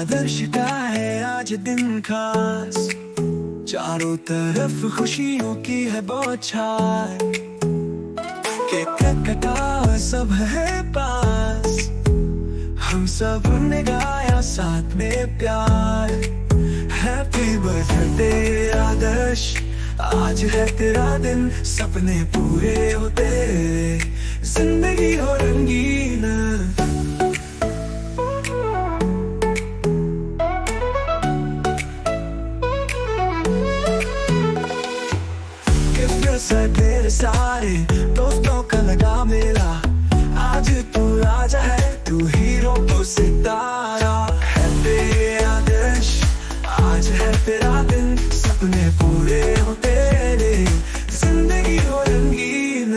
आदर्श का है आज दिन खास, चारों तरफ खुशियों की है बौछार। केक कटा सब है पास, हम सब ने गाया साथ में प्यार। हैप्पी बर्थडे आदर्श, आज है तेरा दिन, सपने पूरे होते, जिंदगी हो रंगीन। ढेर सारे दोस्तों का लगा मेला, आज तू राजा है, तू हीरो तो सितारा। हैप्पी आदर्श, आज है तेरा दिन, सपने पूरे हो तेरे, जिंदगी हो रंगीन।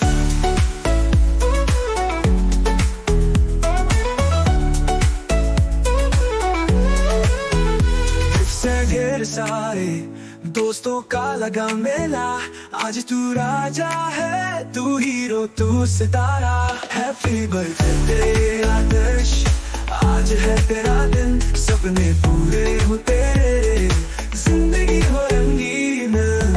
इससे ढेर सारे दोस्तों का लगा मेला, आज तू राजा है, तू हीरो तू सितारा। हैप्पी बर्थडे आदर्श, आज है तेरा दिन, सपने पूरे हो तेरे, जिंदगी हो रंगीन।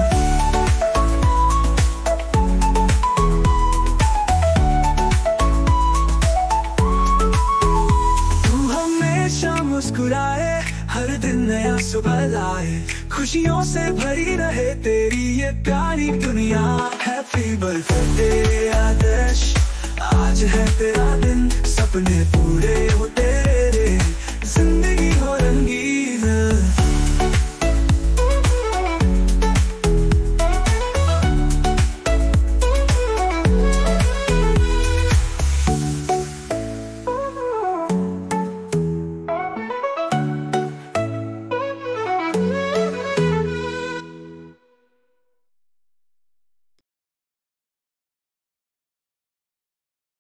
तू हमेशा मुस्कुराए, हर दिन नया सुबह लाए, खुशियों से भरी रहे तेरी ये प्यारी दुनिया। हैप्पी बर्थडे आदर्श, आज है तेरा दिन, सपने पूरे हो तेरे, जिंदगी